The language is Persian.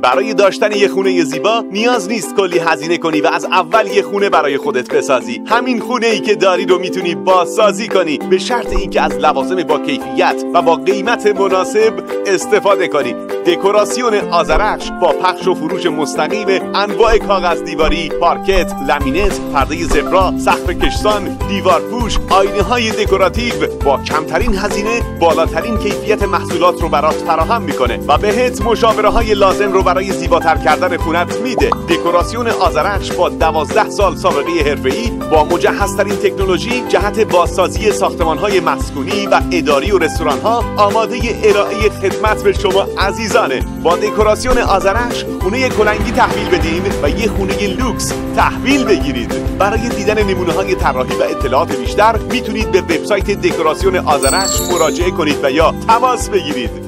برای داشتن یه خونه زیبا نیاز نیست کلی هزینه کنی و از اول یه خونه برای خودت بسازی. همین خونه ای که داری رو میتونی بازسازی کنی، به شرط اینکه از لوازم با کیفیت و با قیمت مناسب استفاده کنی. دکوراسیون آذرخش با پخش و فروش مستقیم انواع کاغذ دیواری، پارکت، لامینت، پرده زبرا، سقف کشسان، دیوار پوش، آینه های دکوراتیو با کمترین هزینه بالاترین کیفیت محصولات رو برات فراهم میکنه و بهت مشاوره های لازم رو برای زیباتر کردن خونت میده. دکوراسیون آذرخش با 12 سال سابقه حرفه‌ای با مجهزترین تکنولوژی جهت بازسازی ساختمان های مسکونی و اداری و رستوران ها آماده ارائه خدمت به شما عزیزانه. با دکوراسیون آذرخش خونه کلنگی تحویل بدین و یه خونه لوکس تحویل بگیرید. برای دیدن نمونه های طراحی و اطلاعات بیشتر میتونید به وبسایت دکوراسیون آذرخش مراجعه کنید و یا تماس بگیرید.